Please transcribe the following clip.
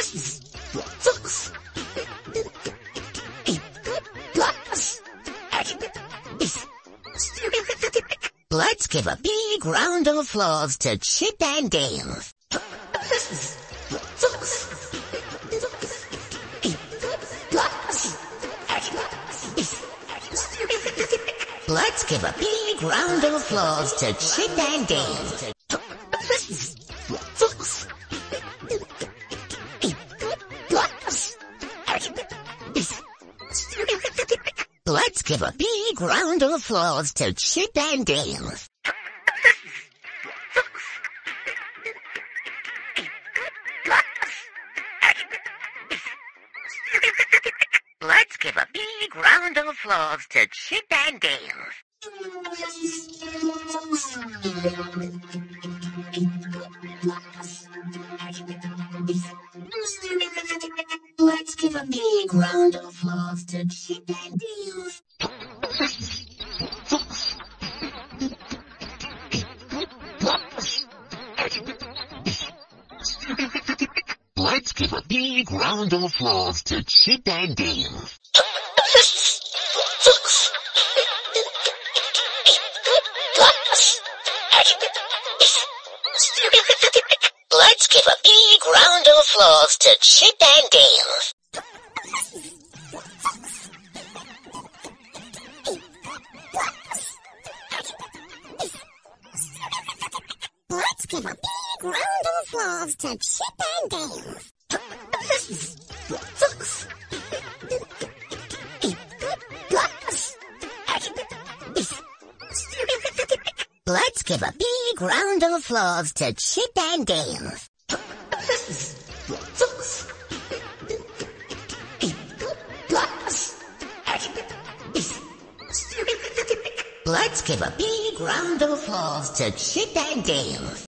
Let's give a big round of applause to Chip and Dale. Let's give a big round of applause to Chip and Dale. Let's give a big round of applause to Chip and Dale. Let's give a big round of applause to Chip and Dale. Let's give a big round of applause to Chip and Dale. Let's give a big round of applause to Chip and Dale. Let's give a big round of applause to Chip and Dale. Let's give a big round of applause to Chip and Dale. Let's give a big round of applause to Chip and Dale. Let's give a big round of applause to Chip and Dale.